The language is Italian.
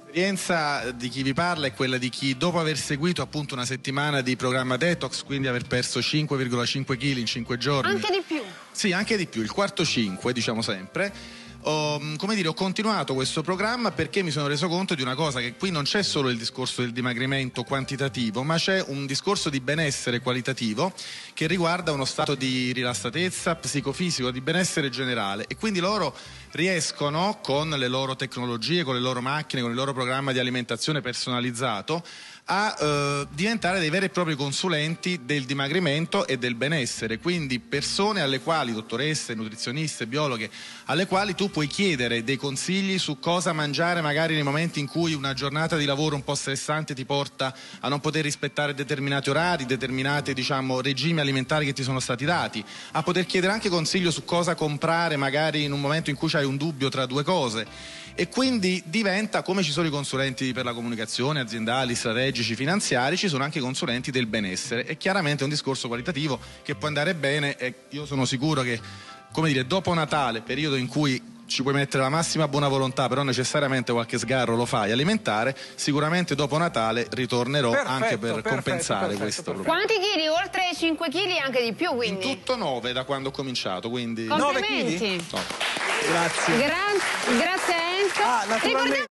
L'esperienza di chi vi parla è quella di chi, dopo aver seguito appunto una settimana di programma detox, quindi aver perso 5,5 kg in 5 giorni. Anche di più? Sì, anche di più, il quarto 5, diciamo sempre. Ho continuato questo programma perché mi sono reso conto di una cosa, che qui non c'è solo il discorso del dimagrimento quantitativo, ma c'è un discorso di benessere qualitativo che riguarda uno stato di rilassatezza psicofisico, di benessere generale, e quindi loro riescono con le loro tecnologie, con le loro macchine, con il loro programma di alimentazione personalizzato a diventare dei veri e propri consulenti del dimagrimento e del benessere, quindi persone alle quali, dottoresse, nutrizioniste, biologhe, alle quali tu puoi chiedere dei consigli su cosa mangiare magari nei momenti in cui una giornata di lavoro un po' stressante ti porta a non poter rispettare determinati orari, determinati regimi alimentari che ti sono stati dati, a poter chiedere anche consiglio su cosa comprare magari in un momento in cui hai un dubbio tra due cose. E quindi diventa, come ci sono i consulenti per la comunicazione aziendali, strategici, finanziari, ci sono anche i consulenti del benessere, e chiaramente è un discorso qualitativo che può andare bene, e io sono sicuro che, dopo Natale, periodo in cui ci puoi mettere la massima buona volontà, però necessariamente qualche sgarro lo fai alimentare, sicuramente dopo Natale ritornerò anche per compensare questo problema. Quanti chili? Oltre 5 kg e anche di più, quindi? In tutto 9 da quando ho cominciato, quindi... Complimenti! 9 kg? No. Grazie. Grazie a Enzo. Naturalmente.